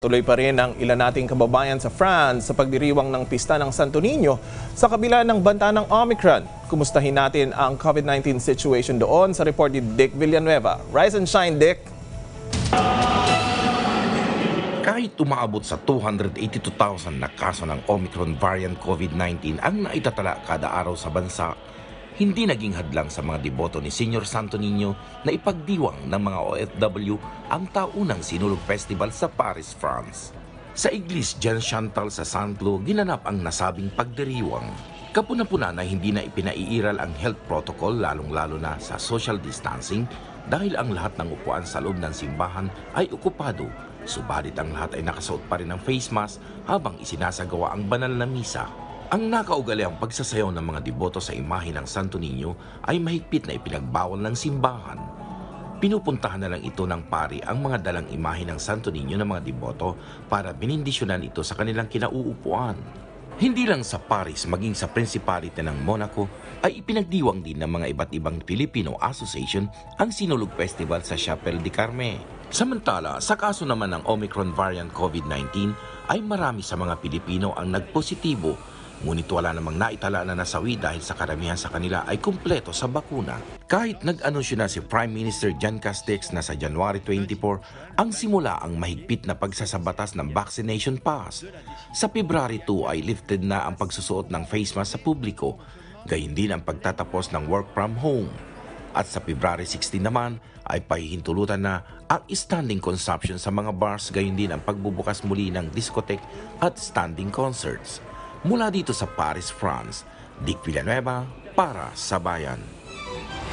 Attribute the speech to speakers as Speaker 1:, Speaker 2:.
Speaker 1: Tuloy pa rin ang ilan nating kababayan sa France sa pagdiriwang ng pista ng Santo Niño sa kabila ng banta ng Omicron. Kumustahin natin ang COVID-19 situation doon sa report ni Dick Villanueva. Rise and shine, Dick!
Speaker 2: Kahit umaabot sa 282,000 na kaso ng Omicron variant COVID-19 ang naitatala kada araw sa bansa, hindi naging hadlang sa mga deboto ni Senior Santo Niño na ipagdiwang ng mga OFW ang taunang Sinulog Festival sa Paris, France. Sa Iglesia Jean Chantal sa Saint-Cloud, ginanap ang nasabing pagdiriwang. Kapuna-puna na hindi na ipinaiiral ang health protocol lalong-lalo na sa social distancing dahil ang lahat ng upuan sa loob ng simbahan ay okupado. Subalit ang lahat ay nakasuot pa rin ng face mask habang isinasagawa ang banal na misa. Ang nakaugaliang pagsasayaw ng mga deboto sa imahe ng Santo Niño ay mahigpit na ipinagbawal ng simbahan. Pinupuntahan na lang ito ng pari ang mga dalang imahe ng Santo Niño ng mga deboto para binindisyonan ito sa kanilang kinauupuan. Hindi lang sa Paris, maging sa Principality ng Monaco ay ipinagdiwang din ng mga iba't ibang Filipino Association ang Sinulog Festival sa Chapelle de Carme. Samantala, sa kaso naman ng Omicron variant COVID-19 ay marami sa mga Pilipino ang nagpositibo. Ngunit wala namang naitala na nasawi dahil sa karamihan sa kanila ay kumpleto sa bakuna. Kahit nag-anunsyo na si Prime Minister Jan Castex na sa January 24 ang simula ang mahigpit na pagsasabatas ng vaccination pass. Sa February 2 ay lifted na ang pagsusuot ng face mask sa publiko, gayon din ang pagtatapos ng work from home. At sa February 16 naman ay pahihintulutan na ang standing consumption sa mga bars, gayon din ang pagbubukas muli ng discotheque at standing concerts. Mula dito sa Paris, France, Dick Villanueva para sa Bayan.